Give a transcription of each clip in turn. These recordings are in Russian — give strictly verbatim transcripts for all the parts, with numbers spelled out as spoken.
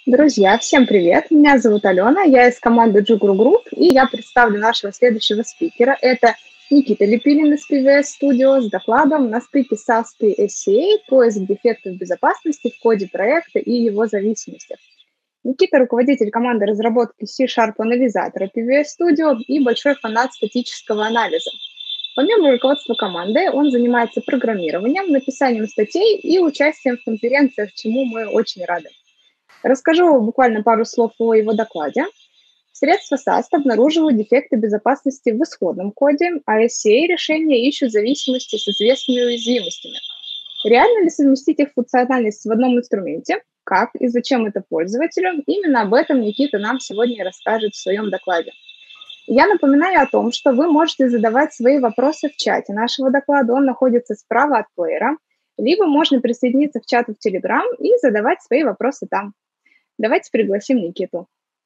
Друзья, всем привет! Меня зовут Алена, я из команды Джугру Групп, и я представлю нашего следующего спикера. Это Никита Лепилин из пи ви эс Studio с докладом на стыке саст и эс си эй, поиск дефектов безопасности в коде проекта и его зависимостях. Никита – руководитель команды разработки C-Sharp-анализатора пи ви эс Studio и большой фанат статического анализа. Помимо руководства командой, он занимается программированием, написанием статей и участием в конференциях, чему мы очень рады. Расскажу буквально пару слов о его докладе. Средства саст обнаруживают дефекты безопасности в исходном коде, а эс си эй-решения ищут зависимости с известными уязвимостями. Реально ли совместить их функциональность в одном инструменте? Как и зачем это пользователю? Именно об этом Никита нам сегодня расскажет в своем докладе. Я напоминаю о том, что вы можете задавать свои вопросы в чате нашего доклада. Он находится справа от плеера. Либо можно присоединиться к чату в Telegram и задавать свои вопросы там. Давайте пригласим Никиту.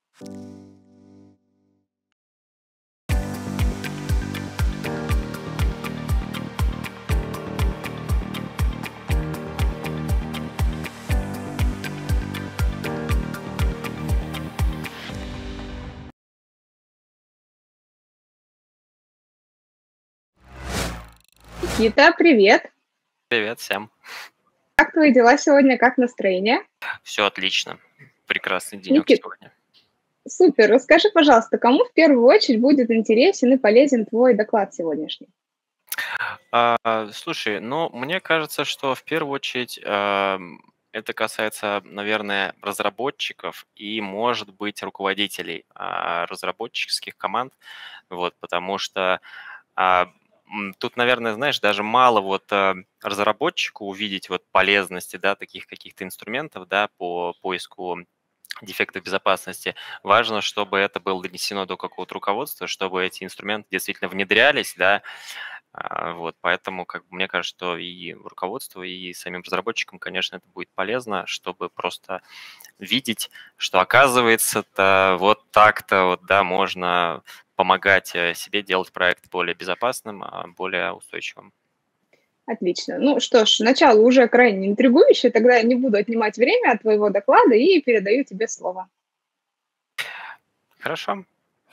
Никита, привет! Привет всем. Как твои дела сегодня, как настроение? Все отлично. Прекрасный денек Никит, сегодня. супер. Расскажи, пожалуйста, кому в первую очередь будет интересен и полезен твой доклад сегодняшний? А, слушай, ну, мне кажется, что в первую очередь ам, это касается, наверное, разработчиков и, может быть, руководителей а, разработческих команд, вот, потому что а, м, тут, наверное, знаешь, даже мало вот а, разработчику увидеть вот полезности, да, таких каких-то инструментов, да, по поиску дефектов безопасности. Важно, чтобы это было донесено до какого-то руководства, чтобы эти инструменты действительно внедрялись, да. А, Вот, поэтому, как бы, мне кажется, что и руководству, и самим разработчикам, конечно, это будет полезно, чтобы просто видеть, что оказывается-то вот так-то вот, да, можно помогать э, себе делать проект более безопасным, а, более устойчивым. Отлично. Ну что ж, начало уже крайне интригующее, тогда я не буду отнимать время от твоего доклада и передаю тебе слово. Хорошо.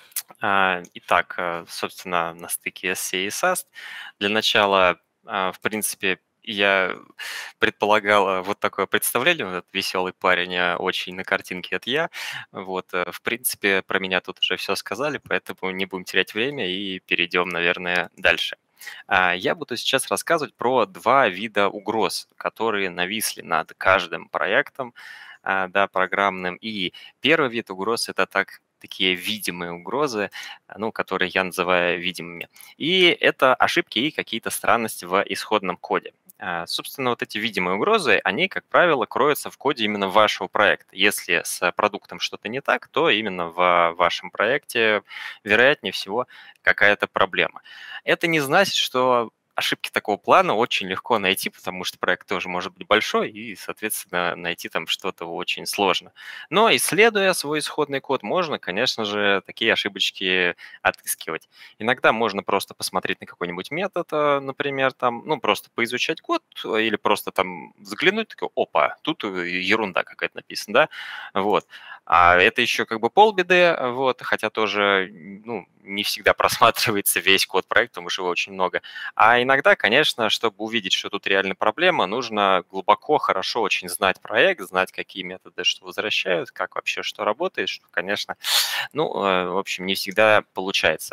А, Итак, э, собственно, на стыке эс си эй и саст. Для начала, а, в принципе, я предполагал э, вот такое представление, вот этот веселый парень, а, очень на картинке — это я. Вот, э, в принципе, про меня тут уже все сказали, поэтому не будем терять время и перейдем, наверное, дальше. А, Я буду сейчас рассказывать про два вида угроз, которые нависли над каждым проектом, а, да, программным. И первый вид угроз — это так такие видимые угрозы, а, ну, которые я называю видимыми. И это ошибки и какие-то странности в исходном коде. А, Собственно, вот эти видимые угрозы, они, как правило, кроются в коде именно вашего проекта. Если с продуктом что-то не так, то именно в вашем проекте, вероятнее всего, какая-то проблема. Это не значит, что ошибки такого плана очень легко найти, потому что проект тоже может быть большой, и, соответственно, найти там что-то очень сложно. Но, исследуя свой исходный код, можно, конечно же, такие ошибочки отыскивать. Иногда можно просто посмотреть на какой-нибудь метод, э, например, там, ну, просто поизучать код э, или просто там взглянуть, такой, опа, тут э, ерунда какая-то написана, да, вот. А это еще как бы полбеды, вот, хотя тоже, ну, не всегда просматривается весь код проекта, потому что его очень много. А иногда, конечно, чтобы увидеть, что тут реально проблема, нужно глубоко, хорошо очень знать проект, знать, какие методы что возвращают, как вообще что работает, что, конечно, ну, э, в общем, не всегда получается.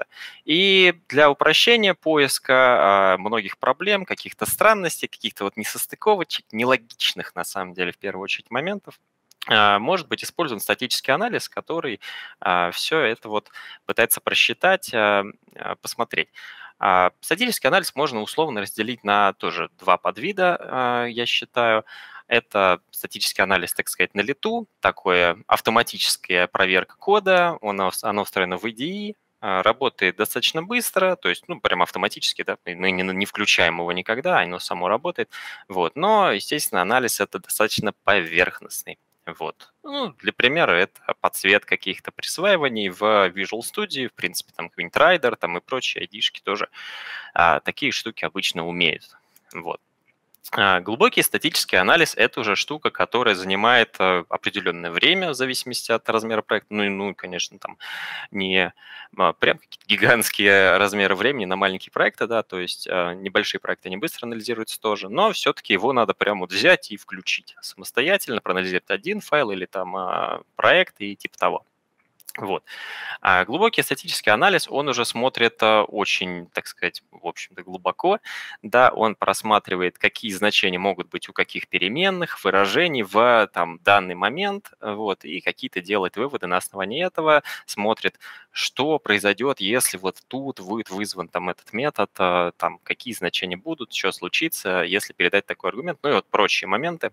И для упрощения поиска а, многих проблем, каких-то странностей, каких-то вот несостыковочек, нелогичных, на самом деле, в первую очередь, моментов, а, может быть использован статический анализ, который все это вот пытается просчитать, а, а, посмотреть. А, Статический анализ можно условно разделить на тоже два подвида, а, я считаю. Это статический анализ, так сказать, на лету, такое автоматическая проверка кода, оно, оно встроено в ай ди и, а, работает достаточно быстро, то есть, ну, прям автоматически, да, мы не, не включаем его никогда, оно само работает, вот. Но, естественно, анализ это достаточно поверхностный. Вот. Ну, для примера, это подсвет каких-то присваиваний в Visual Studio, в принципе, там какой-нибудь Rider там и прочие ай ди-шки тоже а, такие штуки обычно умеют. Вот. А, Глубокий статический анализ – это уже штука, которая занимает э, определенное время в зависимости от размера проекта. Ну, и, ну, и, конечно, там не а, прям какие-то гигантские размеры времени на маленькие проекты, да, то есть а, небольшие проекты, они быстро анализируются тоже, но все-таки его надо прям вот взять и включить самостоятельно, проанализировать один файл или там а, проект и типа того. Вот. А глубокий статический анализ, он уже смотрит а, очень, так сказать, в общем-то, глубоко. Да, он просматривает, какие значения могут быть у каких переменных, выражений в там, данный момент, вот, и какие-то делает выводы на основании этого, смотрит, что произойдет, если вот тут будет вызван там, этот метод, а, там, какие значения будут, что случится, если передать такой аргумент, ну и вот прочие моменты.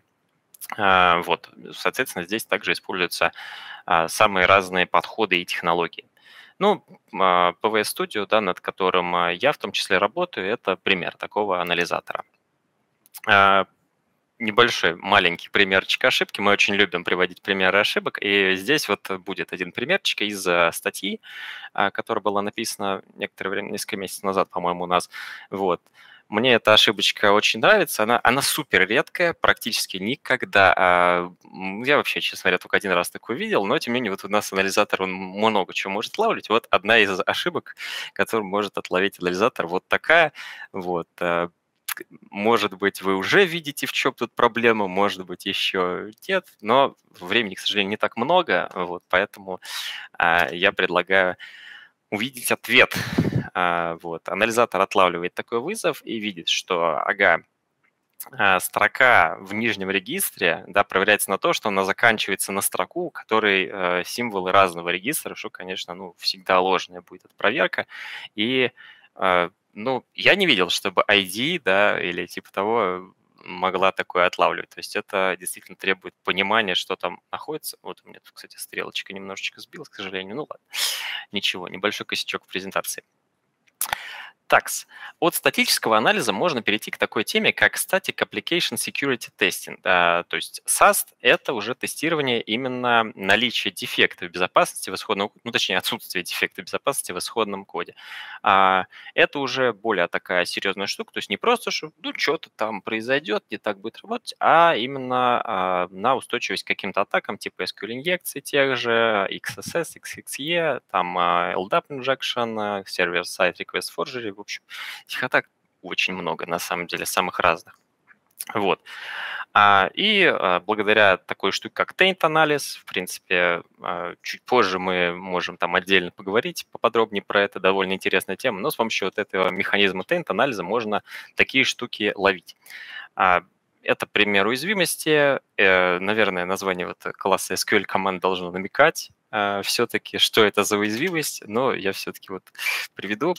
А, Вот, соответственно, здесь также используются а, самые разные подходы и технологии. Ну, а, пи ви эс Studio, да, над которым а, я в том числе работаю, это пример такого анализатора. А, Небольшой, маленький примерчик ошибки. Мы очень любим приводить примеры ошибок. И здесь вот будет один примерчик из а, статьи, а, которая была написана некоторое время, несколько месяцев назад, по-моему, у нас. Вот. Мне эта ошибочка очень нравится. Она, она супер редкая, практически никогда. а, м, Я вообще, честно говоря, только один раз такую видел, но тем не менее вот у нас анализатор, он много чего может отлавливать. Вот одна из ошибок, которую может отловить анализатор, вот такая. Вот. а, к- Может быть, вы уже видите, в чем тут проблема, может быть, еще нет, но времени, к сожалению, не так много, вот, поэтому а, я предлагаю увидеть ответ. А, Вот. Анализатор отлавливает такой вызов и видит, что, ага, а, строка в нижнем регистре, да, проверяется на то, что она заканчивается на строку, у которой э, символы разного регистра, что, конечно, ну, всегда ложная будет эта проверка. И, э, ну, я не видел, чтобы ай ди, да, или типа того могла такое отлавливать. То есть это действительно требует понимания, что там находится. Вот у меня тут, кстати, стрелочка немножечко сбилась, к сожалению. Ну ладно, ничего, небольшой косячок в презентации. Такс. От статического анализа можно перейти к такой теме, как Static Application Security Testing. А, То есть саст– это уже тестирование именно наличия дефекта безопасности в исходном, ну точнее отсутствие дефекта безопасности в исходном коде. А, Это уже более такая серьезная штука, то есть не просто, что ну что-то там произойдет, не так будет работать, а именно а, на устойчивость к каким-то атакам типа эс кью эль-инъекций тех же, икс эс эс, икс икс и, там а, эл дап injection, server-side request forgery, в общем, этих атак очень много, на самом деле, самых разных. Вот. А, И а, благодаря такой штуке, как taint-анализ, в принципе, а, чуть позже мы можем там отдельно поговорить поподробнее про это, довольно интересная тема, но с помощью вот этого механизма taint-анализа можно такие штуки ловить. А, Это пример уязвимости. Э, Наверное, название вот класса эс кью эль команд должно намекать все-таки, что это за уязвимость, но я все-таки вот приведу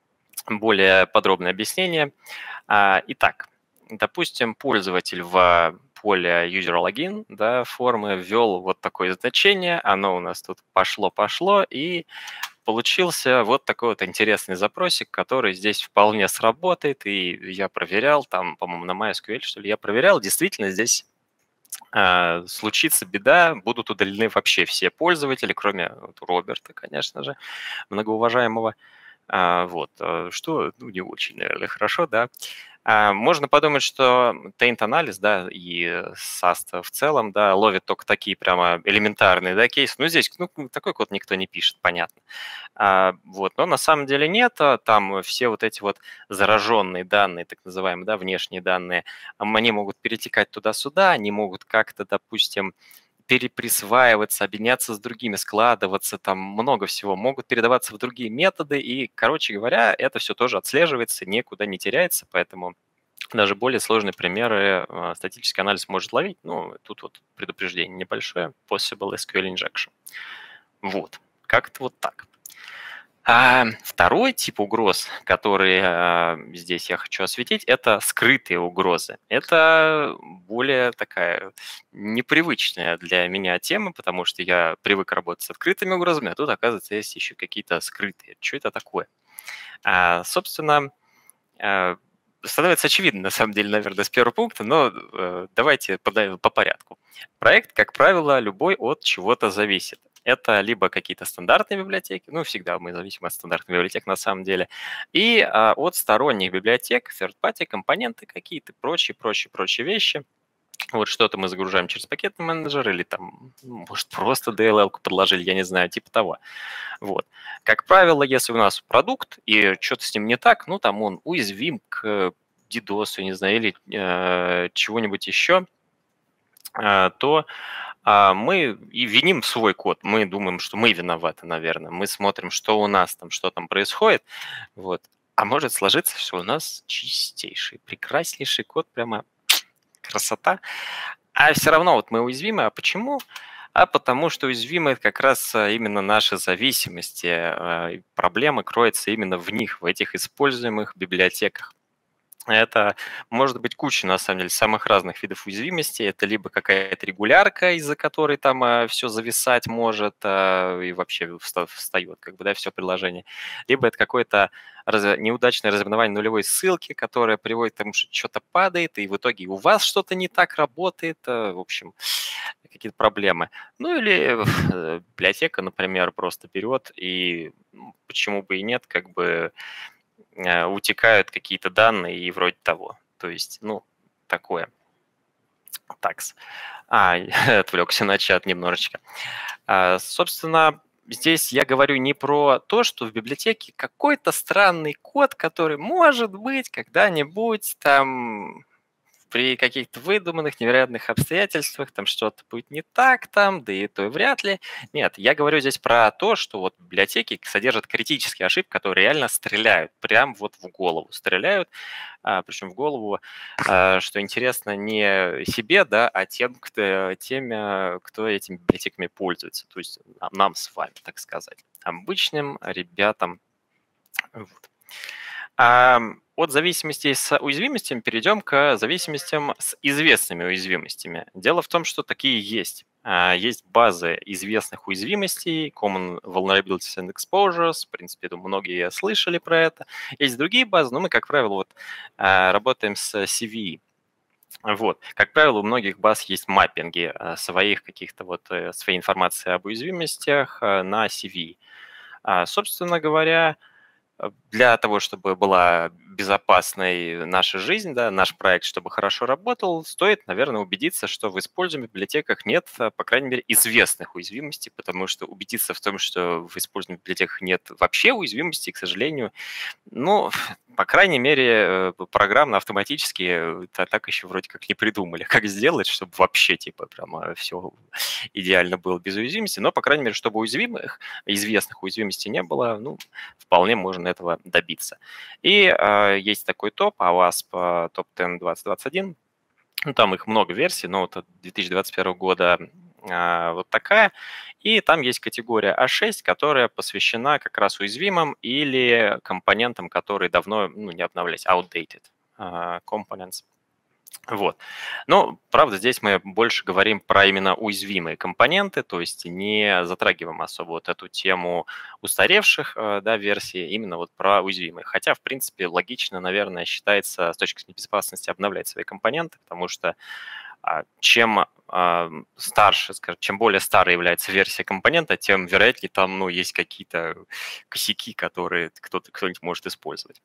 более подробное объяснение. А, Итак, допустим, пользователь в поле user-login, да, формы ввел вот такое значение, оно у нас тут пошло-пошло, и получился вот такой вот интересный запросик, который здесь вполне сработает, и я проверял, там, по-моему, на MySQL, что ли, я проверял, действительно здесь а, случится беда, будут удалены вообще все пользователи, кроме вот Роберта, конечно же, многоуважаемого. А, Вот, э, что, ну, не очень, наверное, хорошо, да. А, Можно подумать, что taint-анализ, да, и саст в целом, да, ловит только такие прямо элементарные, да, кейсы. Ну, здесь, ну, такой код никто не пишет, понятно. А, Вот, но на самом деле нет, а там все вот эти вот зараженные данные, так называемые, да, внешние данные, ам, они могут перетекать туда-сюда, они могут как-то, допустим, переприсваиваться, объединяться с другими, складываться, там много всего, могут передаваться в другие методы, и, короче говоря, это все тоже отслеживается, никуда не теряется, поэтому даже более сложные примеры а, статический анализ может ловить. Ну, тут вот предупреждение небольшое, possible эс кью эль injection. Вот, как-то вот так. А второй тип угроз, который а, здесь я хочу осветить, это скрытые угрозы. Это более такая непривычная для меня тема, потому что я привык работать с открытыми угрозами, а тут, оказывается, есть еще какие-то скрытые. Что это такое? А, собственно, а, становится очевидно, на самом деле, наверное, с первого пункта, но э, давайте по, по порядку. Проект, как правило, любой от чего-то зависит. Это либо какие-то стандартные библиотеки, ну, всегда мы зависим от стандартных библиотек на самом деле, и а, от сторонних библиотек, third-party, компоненты какие-то, прочие, прочие, прочие вещи. Вот что-то мы загружаем через пакетный менеджер или там, ну, может, просто ди эл эл-ку подложили, я не знаю, типа того. Вот. Как правило, если у нас продукт и что-то с ним не так, ну, там он уязвим к DDoS, не знаю, или э, чего-нибудь еще, э, то э, мы и виним свой код. Мы думаем, что мы виноваты, наверное. Мы смотрим, что у нас там, что там происходит. Вот. А может сложиться, что у нас чистейший, прекраснейший код, прямо красота. А все равно вот мы уязвимы. А почему? А потому что уязвимы как раз а, именно наши зависимости. а, и Проблема кроется именно в них, в этих используемых библиотеках. Это может быть куча, на самом деле, самых разных видов уязвимости. Это либо какая-то регулярка, из-за которой там все зависать может а, и вообще вста- встает, как бы, да, все приложение. Либо это какое-то раз- неудачное развернование нулевой ссылки, которое приводит к тому, что что-то падает, и в итоге у вас что-то не так работает. а, В общем, какие-то проблемы. Ну или э, библиотека, например, просто берет и ну, почему бы и нет, как бы э, утекают какие-то данные и вроде того. То есть, ну, такое. Такс. А, отвлекся на чат немножечко. А, собственно, здесь я говорю не про то, что в библиотеке какой-то странный код, который, может быть, когда-нибудь там при каких-то выдуманных, невероятных обстоятельствах там что-то будет не так там, да и то и вряд ли. Нет, я говорю здесь про то, что вот библиотеки содержат критические ошибки, которые реально стреляют, прям вот в голову стреляют, а, причем в голову, а, что интересно, не себе, да, а тем, кто, тем, а, кто этими библиотеками пользуется, то есть нам нам с вами, так сказать, обычным ребятам. Вот. Ам, От зависимостей с уязвимостями перейдем к зависимостям с известными уязвимостями. Дело в том, что такие есть. А, Есть базы известных уязвимостей, Common Vulnerabilities and Exposures, в принципе, думаю, многие слышали про это. Есть другие базы, но мы, как правило, вот, а, работаем с си ви и. Вот. Как правило, у многих баз есть маппинги а, своих каких-то вот, э, своей информации об уязвимостях а, на си ви и. А, Собственно говоря, э, для того, чтобы была безопасной наша жизнь, да, наш проект, чтобы хорошо работал, стоит, наверное, убедиться, что в используемых библиотеках нет, э, по крайней мере, известных уязвимостей, потому что убедиться в том, что в используемых библиотеках нет вообще уязвимостей, к сожалению, ну, по крайней мере, э, программно автоматически э, та- так еще вроде как не придумали, как сделать, чтобы вообще, типа, прямо все идеально было без уязвимости, но, по крайней мере, чтобы уязвимых, известных уязвимостей не было, ну, вполне можно этого добиться. И э, есть такой топ, АВАСП э, топ десять двадцать двадцать один. Ну, там их много версий, но вот от две тысячи двадцать первого года а, вот такая. И там есть категория а шесть, которая посвящена как раз уязвимым или компонентам, которые давно ну, не обновлялись, outdated а, components. Вот. Но, правда, здесь мы больше говорим про именно уязвимые компоненты, то есть не затрагиваем особо вот эту тему устаревших э, да, версий, именно вот про уязвимые. Хотя, в принципе, логично, наверное, считается с точки зрения безопасности обновлять свои компоненты, потому что а, чем а, старше, скажем, чем более старой является версия компонента, тем вероятнее там ну, есть какие-то косяки, которые кто-то, кто-нибудь может использовать.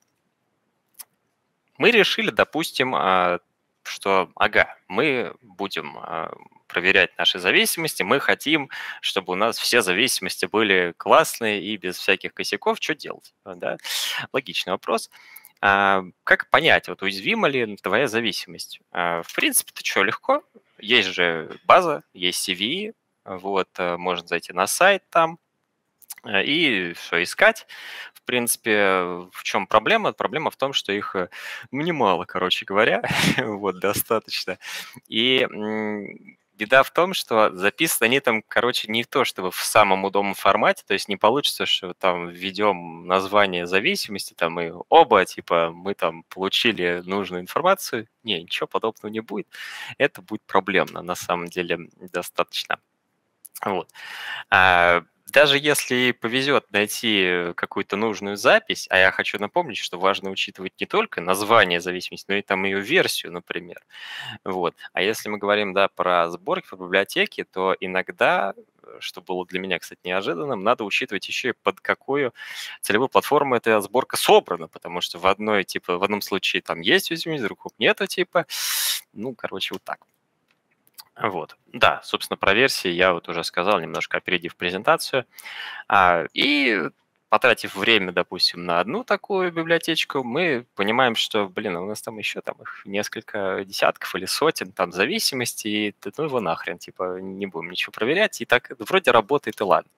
Мы решили, допустим, а, что, ага, мы будем а, проверять наши зависимости, мы хотим, чтобы у нас все зависимости были классные и без всяких косяков. Что делать? А, Да? Логичный вопрос. А, Как понять, вот уязвима ли твоя зависимость? А, В принципе, это что, легко. Есть же база, есть си ви и, вот, э, можно зайти на сайт там, Э, И что искать? В принципе, в чем проблема? Проблема в том, что их э, ну, немало, короче говоря, вот достаточно. И м, беда в том, что записаны они там, короче, не то чтобы в самом удобном формате, то есть не получится, что там введем название зависимости, там и оба, типа, мы там получили нужную информацию. Не, ничего подобного не будет. Это будет проблемно, на самом деле, достаточно. Вот. А, даже если повезет найти какую-то нужную запись, а я хочу напомнить, что важно учитывать не только название зависимости, но и там ее версию, например. Вот. А если мы говорим, да, про сборки в библиотеке, то иногда, э, что было для меня, кстати, неожиданным, надо учитывать еще и под какую целевую платформу эта сборка собрана, потому что в одной, типа, в одном случае там есть уязвимость, в другом нету, типа, ну, короче, вот так. Вот. Да, собственно, про версии я вот уже сказал, немножко опередив презентацию. А, и потратив время, допустим, на одну такую библиотечку, мы понимаем, что, блин, а у нас там еще там их несколько десятков или сотен там зависимостей, и т- ну его нахрен, типа, не будем ничего проверять, и так вроде работает, и ладно.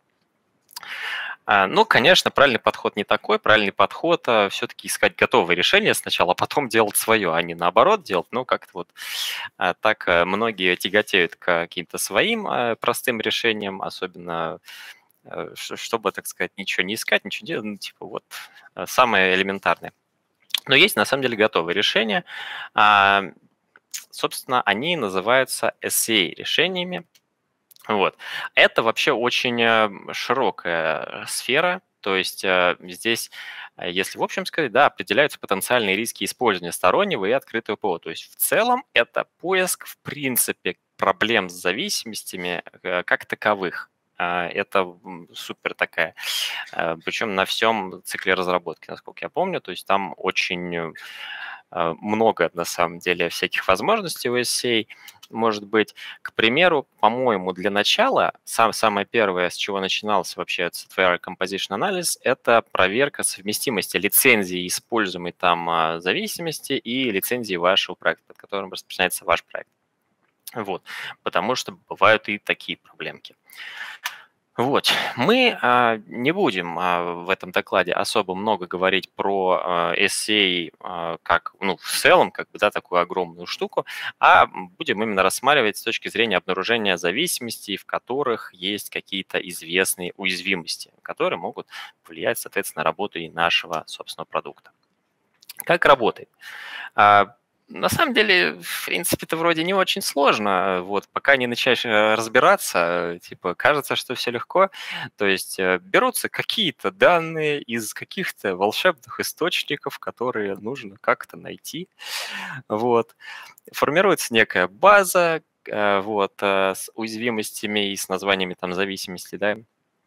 А, Ну, конечно, правильный подход не такой. Правильный подход все-таки искать готовые решения сначала, а потом делать свое, а не наоборот делать. Ну, как-то вот а, так а, многие тяготеют к каким-то своим а, простым решениям, особенно э, ш- чтобы, так сказать, ничего не искать, ничего делать, ну, типа вот э, самое элементарное. Но есть на самом деле готовые решения. А, Собственно, они называются эс эй решениями. Вот. Это вообще очень э, широкая сфера, то есть э, здесь, э, если в общем сказать, да, определяются потенциальные риски использования стороннего и открытого ПО. То есть в целом это поиск, в принципе, проблем с зависимостями э, как таковых. А, Это м, супер такая, э, причем на всем цикле разработки, насколько я помню. То есть там очень э, много, на самом деле, всяких возможностей у эс эй может быть. К примеру, по-моему, для начала сам, самое первое, с чего начинался вообще Software Composition Analysis, это проверка совместимости лицензии, используемой там а, зависимости, и лицензии вашего проекта, под которым распространяется ваш проект. Вот. Потому что бывают и такие проблемки. Вот. Мы а, не будем а, в этом докладе особо много говорить про а, эс эй а, как, ну, в целом, как бы, да, такую огромную штуку, а будем именно рассматривать с точки зрения обнаружения зависимостей, в которых есть какие-то известные уязвимости, которые могут влиять, соответственно, на работу и нашего собственного продукта. Как работает? А, На самом деле, в принципе, это вроде не очень сложно. Вот, пока не начинаешь э, разбираться, типа, кажется, что все легко. То есть э, берутся какие-то данные из каких-то волшебных источников, которые нужно как-то найти. Вот. Формируется некая база, э, вот, э, с уязвимостями и с названиями там зависимости, да,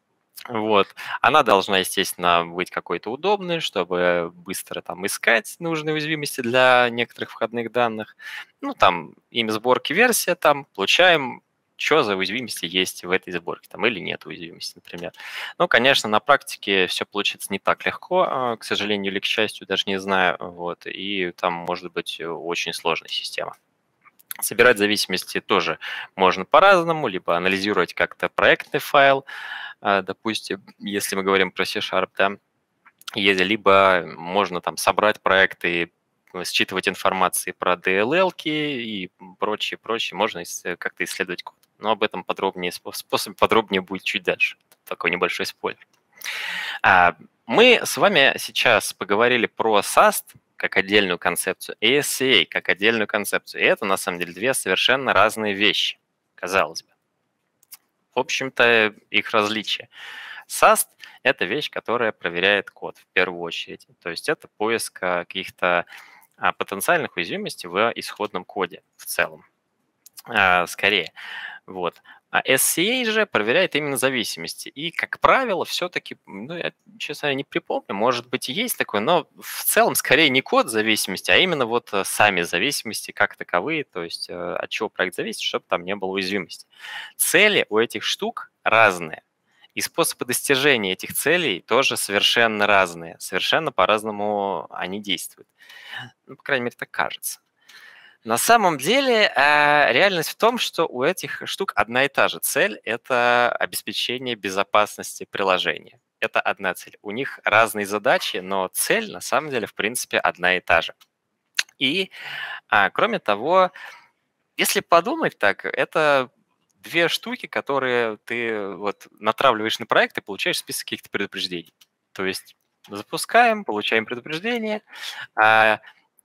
вот. Она должна, естественно, быть какой-то удобной, чтобы быстро там искать нужные уязвимости для некоторых входных данных. Ну, там, имя сборки, версия, там, получаем, что за уязвимости есть в этой сборке, там, или нет уязвимости, например. Ну, конечно, на практике все получится не так легко, а, к сожалению или к счастью, даже не знаю, вот, и там может быть очень сложная система. Собирать зависимости тоже можно по-разному, либо анализировать как-то проектный файл, а, допустим, если мы говорим про C-Sharp, да, е- либо можно там собрать проекты, ну, считывать информации про ди эл эл-ки и прочее, прочее, можно ис- как-то исследовать код. Но об этом подробнее, спо- способ подробнее будет чуть дальше. Такой небольшой спойлер. А, Мы с вами сейчас поговорили про саст как отдельную концепцию и эс эй как отдельную концепцию. И это, на самом деле, две совершенно разные вещи, казалось бы. В общем-то, их различие. саст– это вещь, которая проверяет код в первую очередь. То есть это поиск а, каких-то а, потенциальных уязвимостей в исходном коде в целом, а, скорее. Вот. А эс си эй же проверяет именно зависимости. И, как правило, все-таки, ну, я, честно, не припомню, может быть, и есть такое, но в целом скорее не код зависимости, а именно вот э, сами зависимости как таковые, то есть э, от чего проект зависит, чтобы там не было уязвимости. Цели у этих штук разные. И способы достижения этих целей тоже совершенно разные. Совершенно по-разному они действуют. Ну, по крайней мере, так кажется. На самом деле, а, реальность в том, что у этих штук одна и та же цель– это обеспечение безопасности приложения. Это одна цель. У них разные задачи, но цель на самом деле, в принципе, одна и та же. И, а, кроме того, если подумать так, это две штуки, которые ты вот натравливаешь на проект и получаешь список каких-то предупреждений. То есть запускаем, получаем предупреждение, а,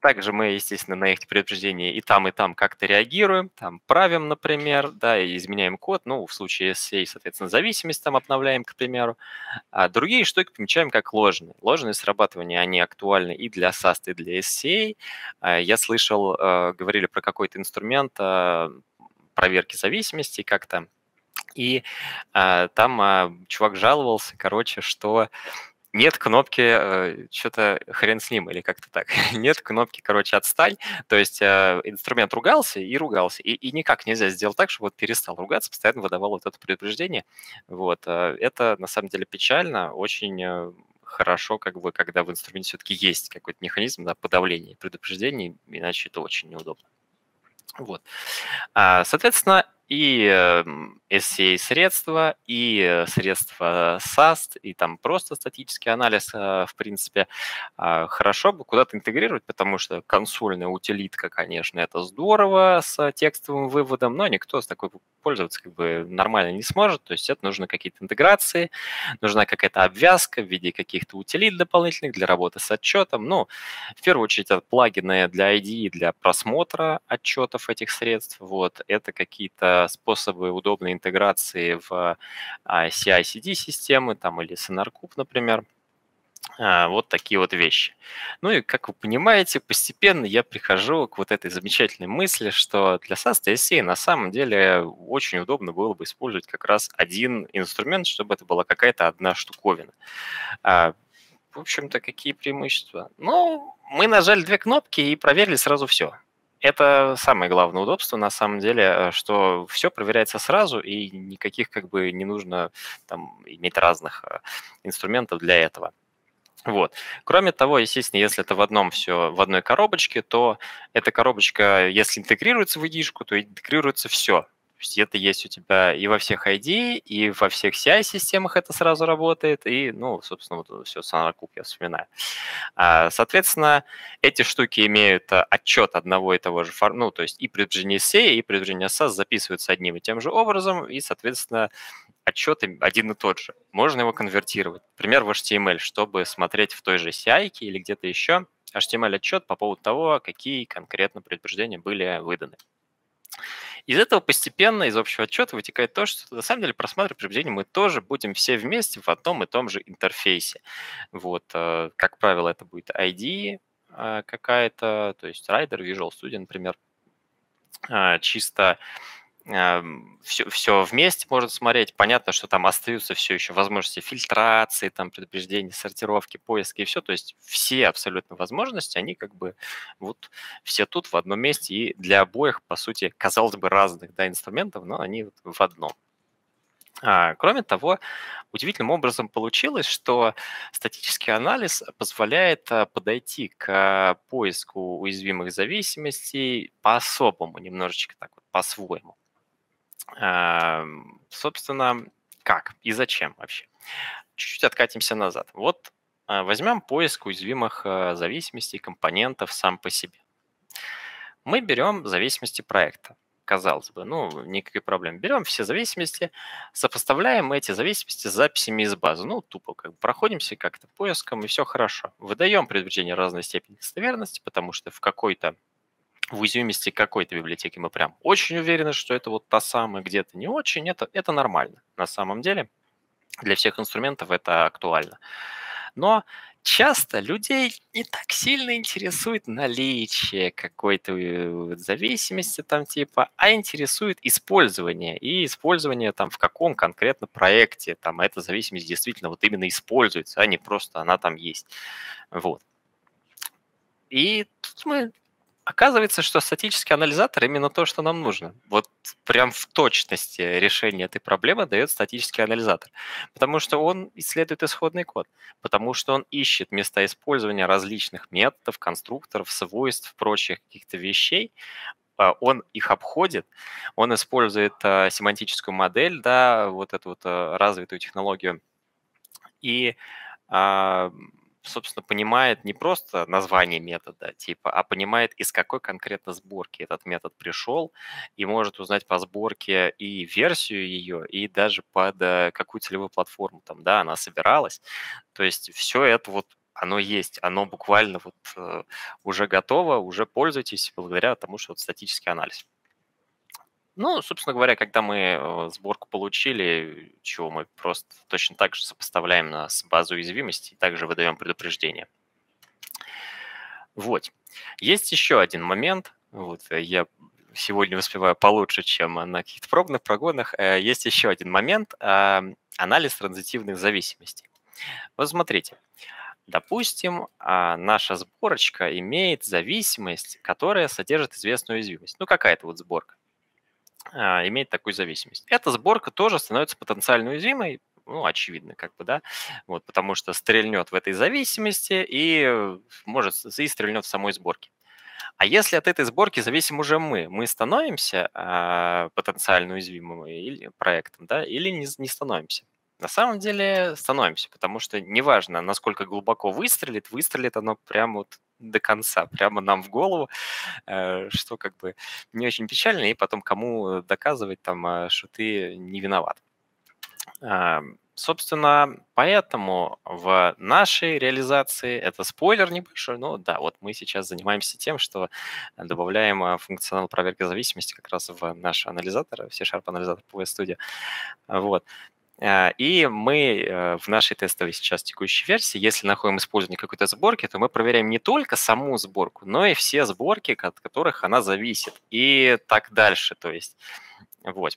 также мы, естественно, на их предупреждения и там, и там как-то реагируем, там правим, например, да, и изменяем код, ну, в случае эс эй, соответственно, зависимость там обновляем, к примеру. А другие штуки помечаем как ложные. Ложные срабатывания, они актуальны и для саст, и для эс эй. А, Я слышал, э, говорили про какой-то инструмент э, проверки зависимостей как-то, и а, там а, чувак жаловался, короче, что нет кнопки, э, что-то хрен с ним, или как-то так. Нет кнопки, короче, отстань. То есть э, инструмент ругался и ругался. И, и никак нельзя сделать так, чтобы вот перестал ругаться, постоянно выдавал вот это предупреждение. Вот. э, Это на самом деле печально. Очень э, хорошо, как бы, когда в инструменте все-таки есть какой-то механизм, да, подавления предупреждений, иначе это очень неудобно. Вот. А, Соответственно, и эм, эс эй средства, и э, средства саст, и там просто статический анализ, э, в принципе, а, хорошо бы куда-то интегрировать, потому что консольная утилитка, конечно, это здорово с текстовым выводом, но никто с такой пользоваться как бы нормально не сможет, то есть это нужны какие-то интеграции, нужна какая-то обвязка в виде каких-то утилит дополнительных для работы с отчетом. Ну, в первую очередь, это плагины для ай ди и для просмотра отчетов этих средств. Вот. Это какие-то способы удобной интеграции в а, си ай си ди-системы там, или SonarCube, например. А, Вот такие вот вещи. Ну и, как вы понимаете, постепенно я прихожу к вот этой замечательной мысли, что для саст и эс эй на самом деле очень удобно было бы использовать как раз один инструмент, чтобы это была какая-то одна штуковина. А, В общем-то, какие преимущества? Ну, мы нажали две кнопки и проверили сразу все. Это самое главное удобство, на самом деле, э, что все проверяется сразу, и никаких как бы не нужно там иметь разных э, инструментов для этого. Вот. Кроме того, естественно, если это в одном все, в одной коробочке, то эта коробочка, если интегрируется в ай ди-шку, то интегрируется все. То есть это есть у тебя и во всех ай ди, и во всех си ай-системах это сразу работает, и, ну, собственно, вот все, SonarCube я вспоминаю. А, Соответственно, эти штуки имеют а, отчет одного и того же формата, ну, то есть и предупреждение эс эй, и предупреждение сас записываются одним и тем же образом, и, соответственно, отчет им один и тот же. Можно его конвертировать. Например, в эйч ти эм эль, чтобы смотреть в той же си ай или где-то еще эйч ти эм эль-отчет по поводу того, какие конкретно предупреждения были выданы. Из этого постепенно, из общего отчета вытекает то, что на самом деле просматривать предупреждения мы тоже будем все вместе в одном и том же интерфейсе. Вот, э, как правило, это будет ай ди э, какая-то, то есть Rider, Visual Studio, например, а, чисто все, все вместе можно смотреть. Понятно, что там остаются все еще возможности фильтрации, там, предупреждения, сортировки, поиска и все. То есть все абсолютно возможности, они как бы вот все тут в одном месте. И для обоих, по сути, казалось бы, разных да, инструментов, но они вот в одном. А, Кроме того, удивительным образом получилось, что статический анализ позволяет а, подойти к поиску уязвимых зависимостей по-особому, немножечко так вот, по-своему. Ам, Собственно, как и зачем вообще? Чуть-чуть откатимся назад. Вот а, возьмем поиск уязвимых а, зависимостей компонентов сам по себе. Мы берем зависимости проекта. Казалось бы, ну, никакой проблемы. Берем все зависимости, сопоставляем эти зависимости с записями из базы. Ну, тупо как бы проходимся как-то поиском, и все хорошо. Выдаем предупреждение разной степени достоверности, потому что в какой-то в уязвимости какой-то библиотеки мы прям очень уверены, что это вот та самая, где-то не очень, это, это нормально. На самом деле для всех инструментов это актуально. Но часто людей не так сильно интересует наличие какой-то э, зависимости там типа, а интересует использование. И использование там в каком конкретно проекте там эта зависимость действительно вот именно используется, а не просто она там есть. Вот. И тут мы Оказывается, что статический анализатор именно то, что нам нужно. Вот прям в точности решение этой проблемы дает статический анализатор. Потому что он исследует исходный код, потому что он ищет места использования различных методов, конструкторов, свойств, прочих каких-то вещей. А, Он их обходит, он использует а, семантическую модель, да, вот эту вот а, развитую технологию, и а, собственно, понимает не просто название метода, типа, а понимает, из какой конкретно сборки этот метод пришел, и может узнать по сборке и версию ее, и даже под э, какую целевую платформу там, да, она собиралась. То есть все это вот оно есть, оно буквально вот э, уже готово, уже пользуйтесь благодаря тому, что вот статический анализ. Ну, собственно говоря, когда мы э, сборку получили, чего мы просто точно так же сопоставляем на- с базой уязвимости и также выдаем предупреждение. Вот. Есть еще один момент. Вот, э, я сегодня успеваю получше, чем на каких-то пробных прогонах. Э, Есть еще один момент. а, Анализ транзитивных зависимостей. Вот смотрите. Допустим, а, наша сборочка имеет зависимость, которая содержит известную уязвимость. Ну, какая-то вот сборка а, имеет такую зависимость. Эта сборка тоже становится потенциально уязвимой, ну, очевидно, как бы, да, вот, потому что стрельнет в этой зависимости и э, может с- и стрельнет в самой сборке. А если от этой сборки зависим уже мы, мы становимся а, потенциально уязвимым или проектом, да, или не, не становимся? На самом деле становимся, потому что неважно, насколько глубоко выстрелит, выстрелит оно прямо вот до конца, прямо нам в голову, э, что как бы не очень печально, и потом кому доказывать там, а, что ты не виноват. А, Собственно, поэтому в нашей реализации, это спойлер небольшой, но да, вот мы сейчас занимаемся тем, что добавляем а, функционал проверки зависимости как раз в наш анализатор, в C-Sharp анализатор пи ви эс Studio. А, Вот. А, И мы э, в нашей тестовой сейчас текущей версии, если находим использование какой-то сборки, то мы проверяем не только саму сборку, но и все сборки, от которых она зависит, и так дальше. То есть, вот.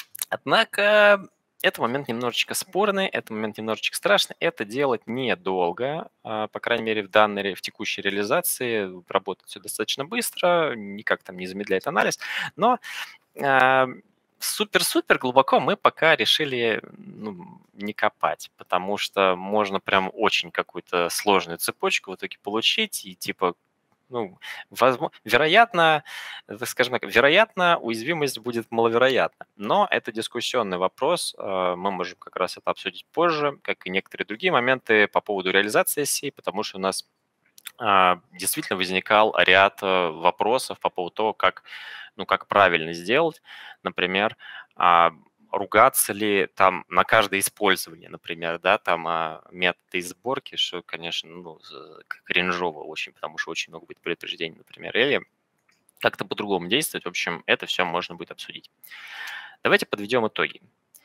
Однако этот момент немножечко спорный, этот момент немножечко страшный. Это делать недолго, а, по крайней мере, в данной, ре- в текущей реализации работает все достаточно быстро, никак там не замедляет анализ, но а, супер-супер глубоко мы пока решили ну, не копать, потому что можно прям очень какую-то сложную цепочку в итоге получить, и типа ну, возмо вероятно, так скажем так, вероятно, уязвимость будет маловероятна. Но это дискуссионный вопрос. э, Мы можем как раз это обсудить позже, как и некоторые другие моменты по поводу реализации сей, потому что у нас а, действительно возникал ряд э, вопросов по поводу того, как, ну, как правильно сделать. Например, а, ругаться ли там на каждое использование, например, да, там а, методы сборки, что, конечно, ну, з- кринжово очень, потому что очень много будет предупреждений, например, или как-то по-другому действовать. В общем, это все можно будет обсудить. Давайте подведем итоги.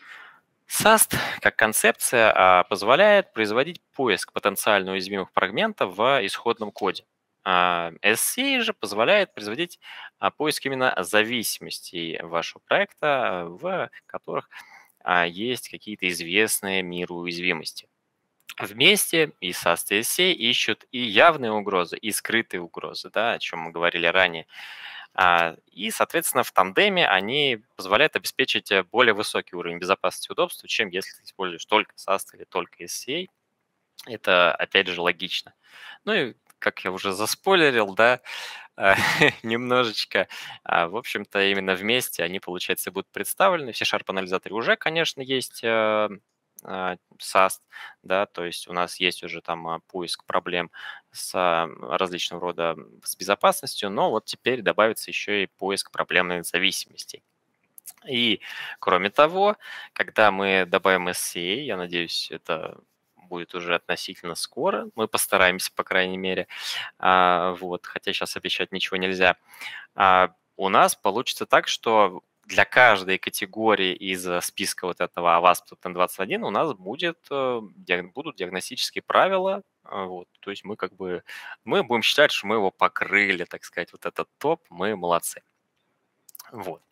саст как концепция а, позволяет производить поиск потенциально уязвимых фрагментов в исходном коде. А эс си же позволяет производить а, поиск именно зависимостей вашего проекта, а, в которых а, есть какие-то известные миру уязвимости. Вместе и саст, и эс си ищут и явные угрозы, и скрытые угрозы, да, о чем мы говорили ранее. А, И, соответственно, в тандеме они позволяют обеспечить э, более высокий уровень безопасности и удобства, чем если ты используешь только саст или только эс си эй. Это, опять же, логично. Ну и, как я уже заспойлерил, да, а, немножечко, а, в общем-то, именно вместе они, получается, будут представлены. В C-Sharp анализаторе уже, конечно, есть э, а, саст, да, то есть у нас есть уже там а, поиск проблем с а, различного рода с безопасностью, но вот теперь добавится еще и поиск проблемных зависимостей. И, кроме того, когда мы добавим эс си эй, я надеюсь, это будет уже относительно скоро, мы постараемся, по крайней мере, а, вот, хотя сейчас обещать ничего нельзя, а, у нас получится так, что для каждой категории из э, списка вот этого авасп эн двадцать один у нас будет, э, диаг- будут диагностические правила, а, вот, то есть мы как бы, мы будем считать, что мы его покрыли, так сказать, вот этот топ, мы молодцы. Вот.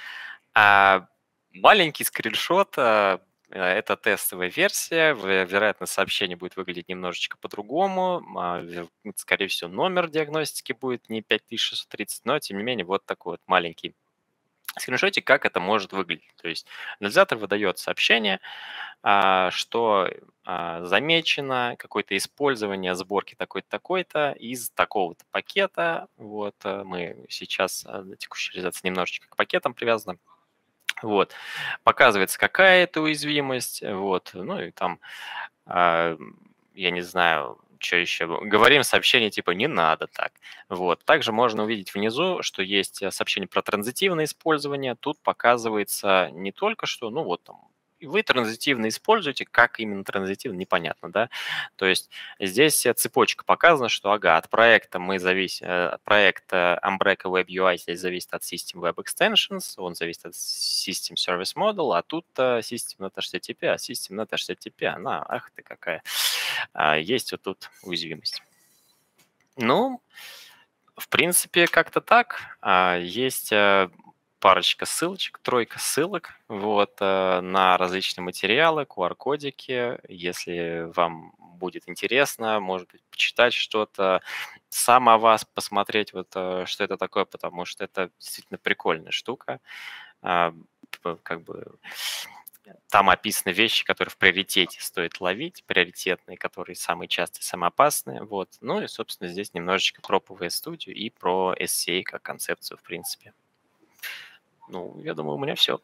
А маленький скриншот, а, э, это тестовая версия. Вэ вероятно, сообщение будет выглядеть немножечко по-другому. А, ве м, скорее всего, номер диагностики будет не пять тысяч шестьсот тридцать, но тем не менее вот такой вот маленький скриншотик, как это может выглядеть. То есть анализатор выдает сообщение, а, что, а, замечено какое-то использование сборки такой-то, такой-то из такого-то пакета. Вот, э, мы сейчас, а, на текущей реализации немножечко к пакетам привязаны. Вот. Показывается, какая это уязвимость, вот, ну и там, а, я не знаю, что еще, говорим сообщение типа «не надо так». Вот. Также можно увидеть внизу, что есть э, сообщение про транзитивное использование. Тут показывается не только что, ну вот там вы транзитивно используете, как именно транзитивно, непонятно, да. То есть здесь цепочка показана, что, ага, от проекта мы зависим, от проекта Umbraco Web ю ай здесь зависит от System Web Extensions, он зависит от System Service Model, а тут System.net эйч ти ти пи, а System.net эйч ти ти пи, она, ах ты какая, есть вот тут уязвимость. Ну, в принципе, как-то так. Есть парочка ссылочек, тройка ссылок вот, на различные материалы, ку ар-кодики. Если вам будет интересно, может быть, почитать что-то, сам о вас посмотреть, вот, что это такое, потому что это действительно прикольная штука. Как бы там описаны вещи, которые в приоритете стоит ловить, приоритетные, которые самые частые, самые опасные. Вот. Ну и, собственно, здесь немножечко про пи ви эс-студию и про эс си эй как концепцию, в принципе. Ну, я думаю, у меня все.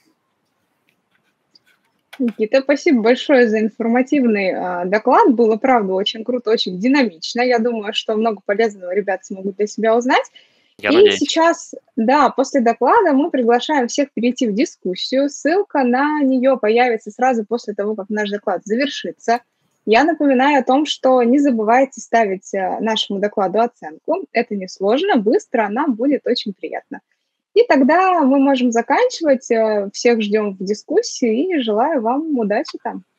Никита, спасибо большое за информативный э, доклад. Было, правда, очень круто, очень динамично. Я думаю, что много полезного ребята смогут для себя узнать. Я и надеюсь. Сейчас, да, после доклада мы приглашаем всех перейти в дискуссию. Ссылка на нее появится сразу после того, как наш доклад завершится. Я напоминаю о том, что не забывайте ставить нашему докладу оценку. Это несложно, быстро, нам будет очень приятно. И тогда мы можем заканчивать. Всех ждем в дискуссии и желаю вам удачи там.